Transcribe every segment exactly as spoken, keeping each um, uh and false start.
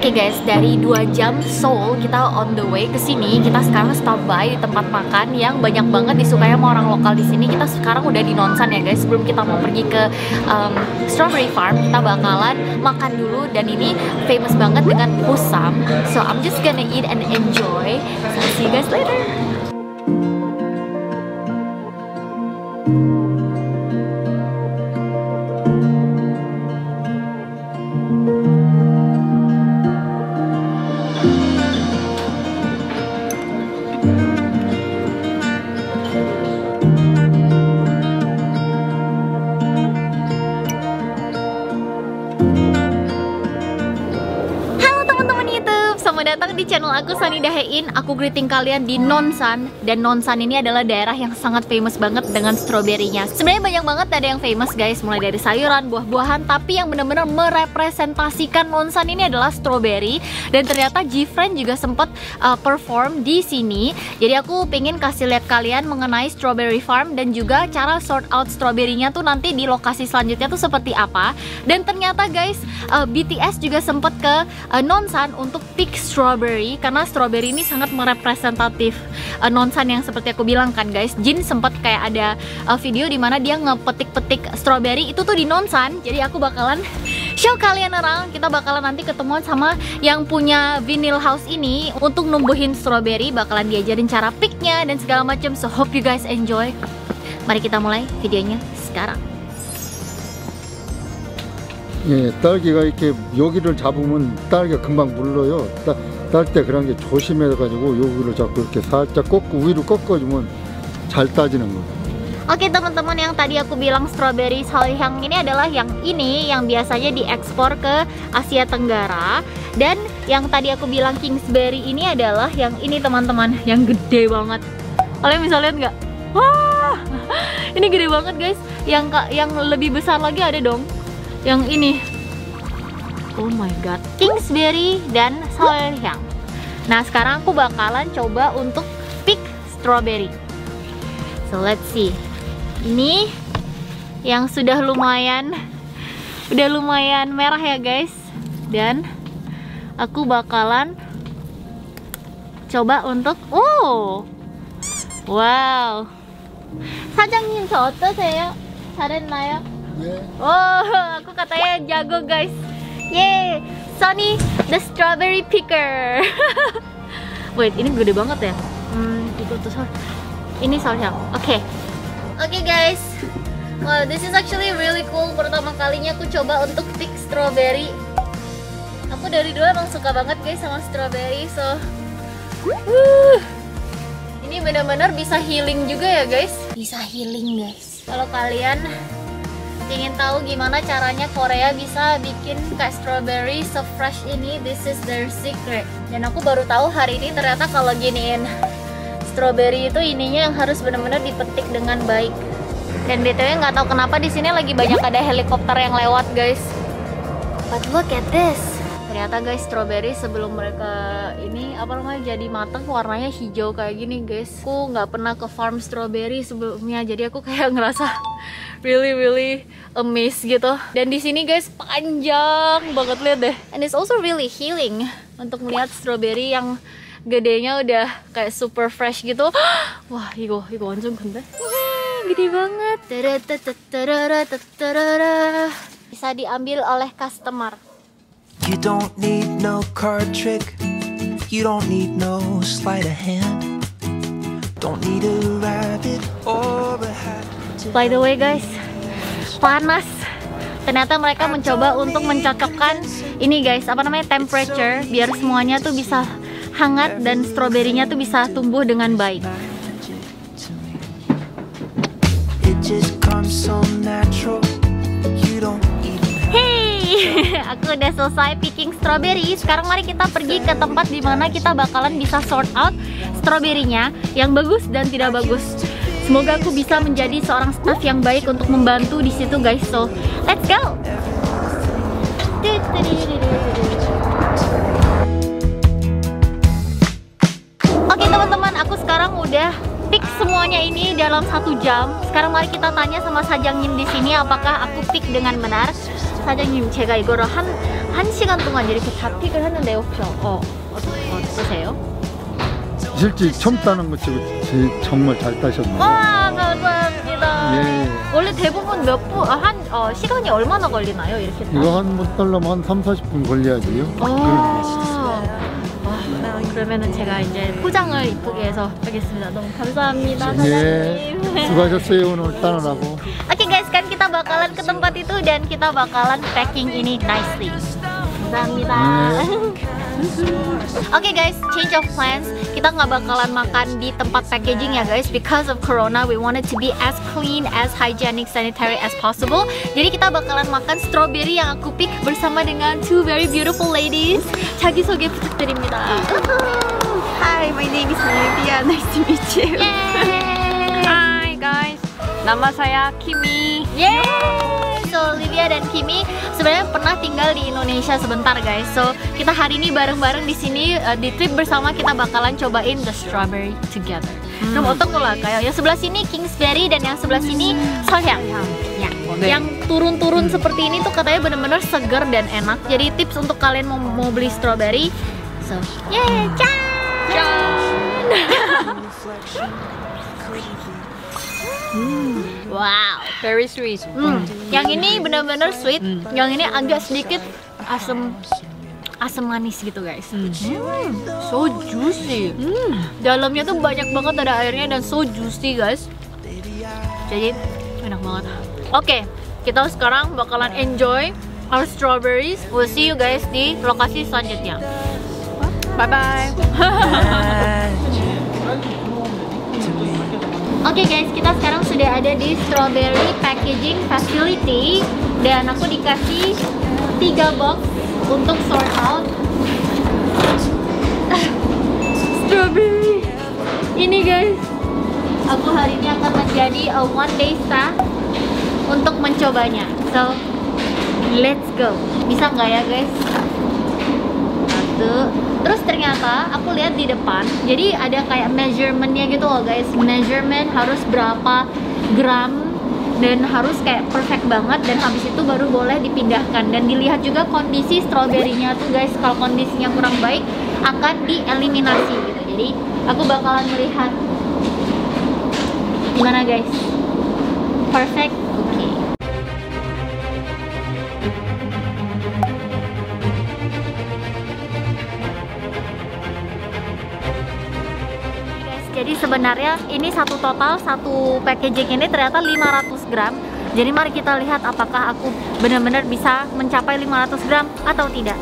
Oke okay guys, dari dua jam Seoul kita on the way ke sini. Kita sekarang stop by di tempat makan yang banyak banget disukai sama orang lokal di sini. Kita sekarang udah di Nonsan ya guys. Sebelum kita mau pergi ke um, Strawberry Farm, kita bakalan makan dulu, dan ini famous banget dengan Husam. So I'm just gonna eat and enjoy. So see you guys later. Selamat datang di channel aku, Sani Dahein. Aku greeting kalian di Nonsan. Dan Nonsan ini adalah daerah yang sangat famous banget dengan stroberinya. Sebenarnya banyak banget ada yang famous guys, mulai dari sayuran, buah-buahan, tapi yang benar-benar merepresentasikan Nonsan ini adalah strawberry. Dan ternyata Gfriend juga sempat uh, perform di sini. Jadi aku pengen kasih lihat kalian mengenai Strawberry Farm dan juga cara sort out stroberinya tuh nanti di lokasi selanjutnya tuh seperti apa. Dan ternyata guys, uh, B T S juga sempat ke uh, Nonsan untuk pick strawberry, karena strawberry ini sangat merepresentatif uh, Nonsan yang seperti aku bilang kan guys. Jin sempat kayak ada uh, video dimana dia ngepetik-petik strawberry itu tuh di Nonsan. Jadi aku bakalan show kalian orang. Kita bakalan nanti ketemuan sama yang punya vinyl house ini untuk numbuhin strawberry. Bakalan diajarin cara picknya dan segala macam. So hope you guys enjoy. Mari kita mulai videonya sekarang. 예, 딸기가 이렇게 여기를 잡으면 딸기가 금방 물러요. 딸 때 그런 게 조심해가지고 여기를 잡고 이렇게 살짝 꺾고 위로 꺾어주면 잘 따지는 거예요. Oke teman-teman, yang tadi aku bilang strawberry Solhyang ini adalah yang ini yang biasanya diekspor ke Asia Tenggara. Dan yang tadi aku bilang Kingsberry ini adalah yang ini teman-teman, yang gede banget. Kalian bisa lihat nggak? Wah, ini gede banget guys. Yang yang lebih besar lagi ada dong. Yang ini, oh my god, Kingsberry dan Solhyang. Nah sekarang aku bakalan coba untuk pick strawberry. So let's see. Ini yang sudah lumayan, udah lumayan merah ya guys. Dan aku bakalan coba untuk, oh, wow. 사장님 저 어떠세요? 잘했나요? Oh, aku katanya jago guys. Yeay, Sunny the strawberry picker. Wait, ini gede banget ya. Hmm, itu tuh sol. Ini Solhyang. Oke, okay. oke okay, guys. Wow, this is actually really cool. Pertama kalinya aku coba untuk pick strawberry. Aku dari dulu emang suka banget guys sama strawberry. So, uh, ini benar-benar bisa healing juga ya guys. Bisa healing guys. Kalau kalian ingin tahu gimana caranya Korea bisa bikin kayak strawberry se-fresh ini, this is their secret. Dan aku baru tahu hari ini ternyata kalau giniin strawberry itu ininya yang harus benar-benar dipetik dengan baik. Dan B T W nggak tahu kenapa di sini lagi banyak ada helikopter yang lewat guys. But look at this. Ternyata guys, strawberry sebelum mereka ini apa namanya jadi matang warnanya hijau kayak gini guys. Aku nggak pernah ke farm strawberry sebelumnya, jadi aku kayak ngerasa really really amazed gitu. Dan di sini guys panjang banget, lihat deh. And it's also really healing untuk melihat strawberry yang gedenya udah kayak super fresh gitu. Wah, 이거 이거 완전 근데. Wah, gede banget. Bisa diambil oleh customer. You don't need no card trick. You don't need no sleight of hand. Don't need a rabbit or a hat. By the way guys, panas. Ternyata mereka mencoba untuk mencocokkan ini guys, apa namanya, temperature, biar semuanya tuh bisa hangat dan stroberinya tuh bisa tumbuh dengan baik. It just comes so natural. You don't even Hey, aku udah selesai picking strawberry. Sekarang mari kita pergi ke tempat dimana kita bakalan bisa sort out stroberinya yang bagus dan tidak bagus. Semoga aku bisa menjadi seorang staff yang baik untuk membantu di situ guys. So, let's go. Oke teman-teman, aku sekarang udah pick semuanya ini dalam satu jam. Sekarang mari kita tanya sama Sajangnim di sini apakah aku pick dengan benar. 사장님, 제가 이거를 한, 한 시간 동안 이렇게 다 픽을 했는데 혹시 어, 어떠세요? 실제 처음 따는 것 치고 제- 정말 잘 따셨네요. 와, 감사합니다. 예. 원래 대부분 몇 분, 아, 한 어, 시간이 얼마나 걸리나요? 이렇게 따? 이거 한 번 따려면 한 삼, 사십 분 걸려야지요. 아, 와, 그러면은 제가 이제 포장을 이쁘게 해서 하겠습니다. 너무 감사합니다, 예. 사장님. 수고하셨어요 오늘 따느라고. Oke guys, kan kita bakalan ke tempat itu dan kita bakalan packing ini nicely. 감사합니다. Oke guys, change of plans. Kita nggak bakalan makan di tempat packaging ya guys, because of corona. We want it to be as clean, as hygienic, sanitary as possible. Jadi kita bakalan makan strawberry yang aku pick bersama dengan two very beautiful ladies. 자기 소개 부탁드립니다. Hi, my name is Olivia. Nice to meet you. Yay! Hi guys, nama saya Kimi. Yeay! So Olivia dan Kimi sebenarnya pernah tinggal di Indonesia sebentar guys. So kita hari ini bareng-bareng di sini uh, di trip bersama kita bakalan cobain the strawberry together. K럼 어떤 걸로 할까요? yang sebelah sini Kingsberry dan yang sebelah sini Seohyang. Ya. 네. Yang turun-turun seperti ini tuh katanya bener-bener segar dan enak. Jadi tips untuk kalian mau, mau beli strawberry. So, yeah, 짠! Wow. Very sweet. Hmm, yang ini benar-benar sweet, yang ini agak sedikit asam asam manis gitu guys. Hmm. So juicy. Dalamnya tuh banyak banget ada airnya dan so juicy guys. Jadi enak banget. Oke, kita sekarang bakalan enjoy our strawberries. We'll see you guys di lokasi selanjutnya. Bye bye. Oke guys, kita sekarang sudah ada di strawberry packaging facility dan aku dikasih tiga box untuk sort out strawberry ini guys. Aku hari ini akan menjadi a one day staff untuk mencobanya. So let's go. Bisa nggak ya guys? Satu. Terus ternyata aku lihat di depan, jadi ada kayak measurementnya gitu loh guys. Measurement harus berapa gram dan harus kayak perfect banget, dan habis itu baru boleh dipindahkan. Dan dilihat juga kondisi stroberinya tuh guys. Kalau kondisinya kurang baik akan dieliminasi gitu. Jadi aku bakalan melihat gimana guys. Perfect, oke. Okay. Jadi sebenarnya ini satu total, satu packaging ini ternyata lima ratus gram. Jadi mari kita lihat apakah aku benar-benar bisa mencapai lima ratus gram atau tidak.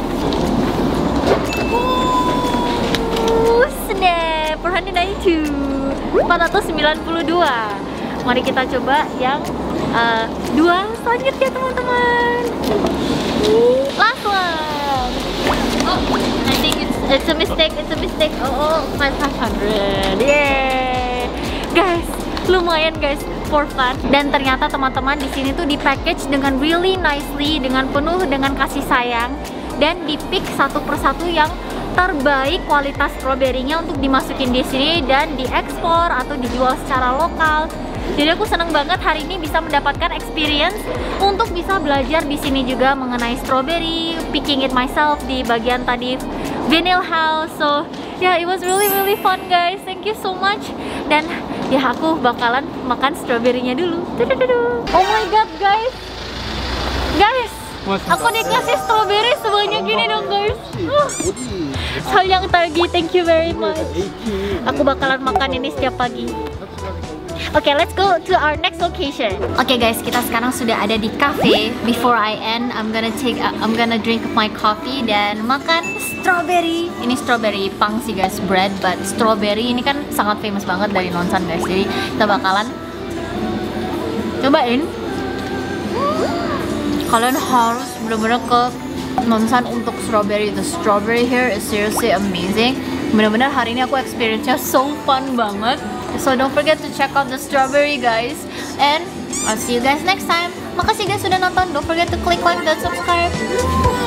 Uh, snap, empat ratus sembilan puluh dua. Mari kita coba yang uh, dua selanjutnya teman-teman. Last one. Oh, I think it's it's a mistake, it's a mistake. Oh, oh five hundred. Yeay. Guys, lumayan guys, for fun. Dan ternyata teman-teman di sini tuh di package dengan really nicely, dengan penuh dengan kasih sayang, dan di pick satu persatu yang terbaik kualitas stroberinya untuk dimasukin di sini dan diekspor atau dijual secara lokal. Jadi aku seneng banget hari ini bisa mendapatkan experience untuk bisa belajar di sini juga mengenai strawberry, picking it myself di bagian tadi vinyl house. So yeah, it was really really fun guys. Thank you so much. Dan ya aku bakalan makan strawberry-nya dulu. Oh my god guys, guys, aku dikasih strawberry sebanyak ini dong guys. Uh. Sayang Targi, thank you very much. Aku bakalan makan ini setiap pagi. Oke, okay, let's go to our next location. Oke okay, guys, kita sekarang sudah ada di cafe. Before I end, I'm gonna take, uh, I'm gonna drink my coffee dan makan strawberry. Ini strawberry pang sih guys, bread, but strawberry ini kan sangat famous banget dari Nonsan guys. Jadi kita bakalan cobain. Kalian harus bener-bener ke Nonsan untuk strawberry. The strawberry here is seriously amazing. Bener-bener hari ini aku experience-nya so fun banget. So don't forget to check out the strawberry guys. And I'll see you guys next time. Makasih guys sudah nonton. Don't forget to click like dan subscribe.